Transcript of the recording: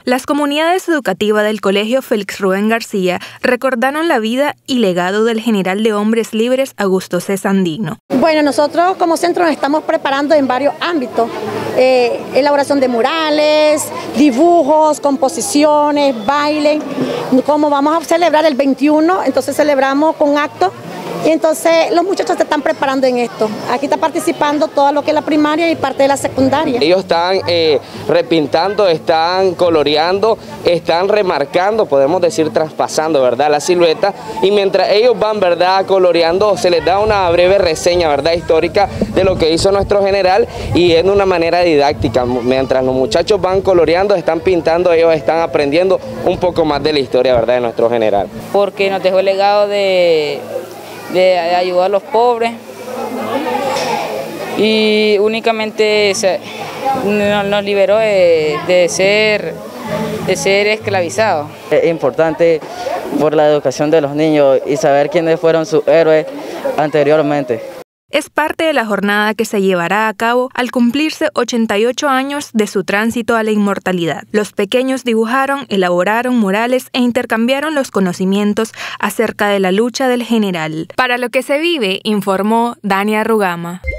Las comunidades educativas del Colegio Félix Rubén García recordaron la vida y legado del general de hombres libres Augusto C. Sandino. Bueno, nosotros como centro nos estamos preparando en varios ámbitos, elaboración de murales, dibujos, composiciones, baile. Como vamos a celebrar el 21, entonces celebramos con actos. Y entonces los muchachos se están preparando en esto. Aquí está participando todo lo que es la primaria y parte de la secundaria. Ellos están repintando, están coloreando, están remarcando, podemos decir traspasando, ¿verdad?, la silueta. Y mientras ellos van, ¿verdad?, coloreando, se les da una breve reseña, ¿verdad?, histórica de lo que hizo nuestro general, y es de una manera didáctica. Mientras los muchachos van coloreando, están pintando, ellos están aprendiendo un poco más de la historia, ¿verdad?, de nuestro general. Porque nos dejó el legado de ayudar a los pobres, y únicamente nos liberó de ser esclavizados. Es importante por la educación de los niños y saber quiénes fueron sus héroes anteriormente. Es parte de la jornada que se llevará a cabo al cumplirse 88 años de su tránsito a la inmortalidad. Los pequeños dibujaron, elaboraron murales e intercambiaron los conocimientos acerca de la lucha del general. Para Lo que se vive, informó Dania Rugama.